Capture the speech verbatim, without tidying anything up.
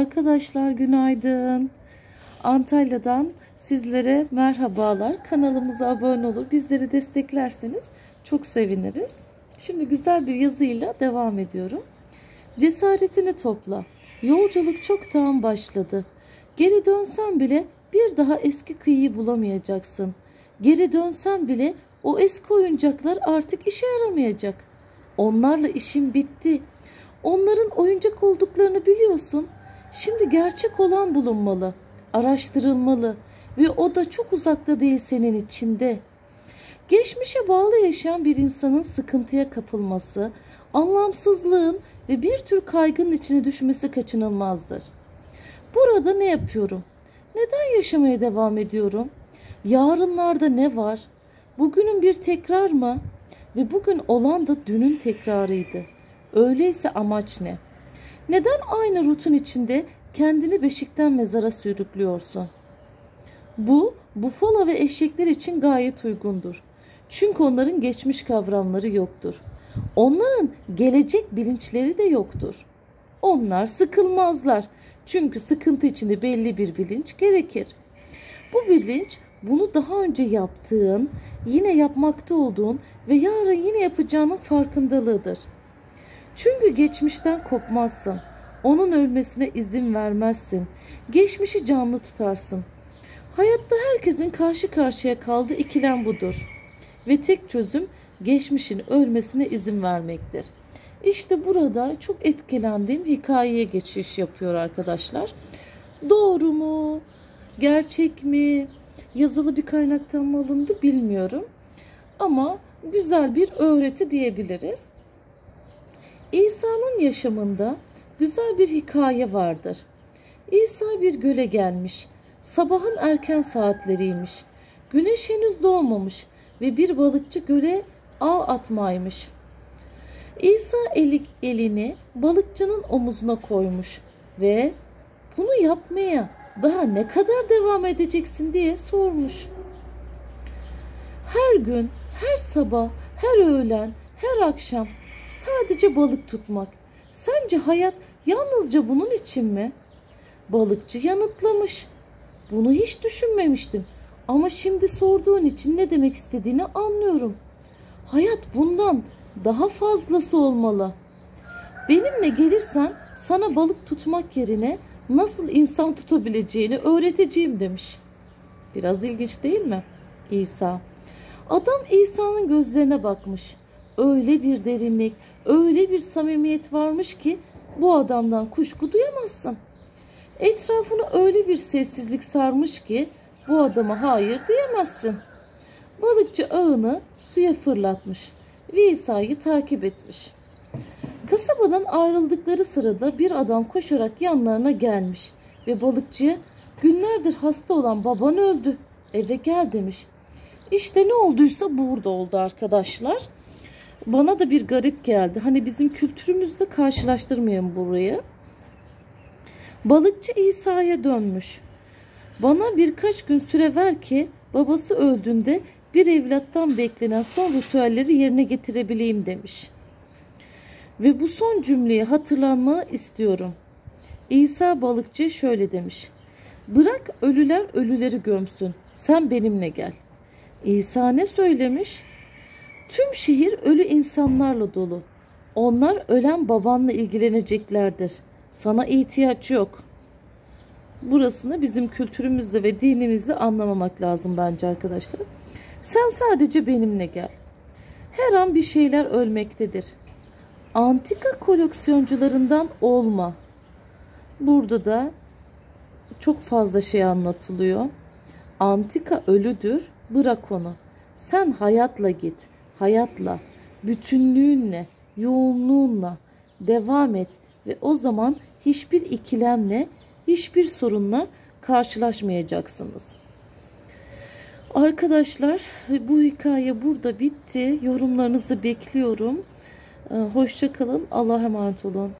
Arkadaşlar günaydın. Antalya'dan sizlere merhabalar. Kanalımıza abone olur, bizleri desteklerseniz çok seviniriz. Şimdi güzel bir yazıyla devam ediyorum. Cesaretini topla. Yolculuk çoktan başladı. Geri dönsen bile bir daha eski kıyıyı bulamayacaksın. Geri dönsen bile o eski oyuncaklar artık işe yaramayacak. Onlarla işin bitti. Onların oyuncak olduklarını biliyorsun. Şimdi gerçek olan bulunmalı, araştırılmalı ve o da çok uzakta değil, senin içinde. Geçmişe bağlı yaşayan bir insanın sıkıntıya kapılması, anlamsızlığın ve bir tür kaygının içine düşmesi kaçınılmazdır. Burada ne yapıyorum? Neden yaşamaya devam ediyorum? Yarınlarda ne var? Bugünün bir tekrar mı? Ve bugün olan da dünün tekrarıydı. Öyleyse amaç ne? Neden aynı rutin içinde kendini beşikten mezara sürüklüyorsun? Bu, bufala ve eşekler için gayet uygundur. Çünkü onların geçmiş kavramları yoktur. Onların gelecek bilinçleri de yoktur. Onlar sıkılmazlar. Çünkü sıkıntı içinde belli bir bilinç gerekir. Bu bilinç, bunu daha önce yaptığın, yine yapmakta olduğun ve yarın yine yapacağının farkındalığıdır. Çünkü geçmişten kopmazsın. Onun ölmesine izin vermezsin. Geçmişi canlı tutarsın. Hayatta herkesin karşı karşıya kaldığı ikilem budur. Ve tek çözüm geçmişin ölmesine izin vermektir. İşte burada çok etkilendiğim hikayeye geçiş yapıyor arkadaşlar. Doğru mu? Gerçek mi? Yazılı bir kaynaktan mı alındı bilmiyorum. Ama güzel bir öğreti diyebiliriz. İsa'nın yaşamında güzel bir hikaye vardır. İsa bir göle gelmiş. Sabahın erken saatleriymiş. Güneş henüz doğmamış ve bir balıkçı göle ağ atmaymış. İsa eli, elini balıkçının omuzuna koymuş ve bunu yapmaya daha ne kadar devam edeceksin diye sormuş. Her gün, her sabah, her öğlen, her akşam sadece balık tutmak. Sence hayat yalnızca bunun için mi? Balıkçı yanıtlamış. Bunu hiç düşünmemiştim. Ama şimdi sorduğun için ne demek istediğini anlıyorum. Hayat bundan daha fazlası olmalı. Benimle gelirsen sana balık tutmak yerine nasıl insan tutabileceğini öğreteceğim demiş. Biraz ilginç değil mi? İsa. Adam İsa'nın gözlerine bakmış. Öyle bir derinlik, öyle bir samimiyet varmış ki bu adamdan kuşku duyamazsın. Etrafını öyle bir sessizlik sarmış ki bu adama hayır diyemezsin. Balıkçı ağını suya fırlatmış ve İsa'yı takip etmiş. Kasabadan ayrıldıkları sırada bir adam koşarak yanlarına gelmiş ve balıkçıya günlerdir hasta olan baban öldü, eve gel demiş. İşte ne olduysa burada oldu arkadaşlar. Bana da bir garip geldi. Hani bizim kültürümüzde karşılaştırmayalım burayı. Balıkçı İsa'ya dönmüş. Bana birkaç gün süre ver ki babası öldüğünde bir evlattan beklenen son ritüelleri yerine getirebileyim demiş. Ve bu son cümleyi hatırlanmanı istiyorum. İsa balıkçı şöyle demiş. Bırak ölüler ölüleri gömsün. Sen benimle gel. İsa ne söylemiş? Tüm şehir ölü insanlarla dolu. Onlar ölen babanla ilgileneceklerdir. Sana ihtiyaç yok. Burasını bizim kültürümüzle ve dinimizle anlamamak lazım bence arkadaşlar. Sen sadece benimle gel. Her an bir şeyler ölmektedir. Antika koleksiyoncularından olma. Burada da çok fazla şey anlatılıyor. Antika ölüdür, bırak onu. Sen hayatla git. Hayatla, bütünlüğünle, yoğunluğunla devam et ve o zaman hiçbir ikilemle, hiçbir sorunla karşılaşmayacaksınız. Arkadaşlar, bu hikaye burada bitti. Yorumlarınızı bekliyorum. Hoşça kalın. Allah'a emanet olun.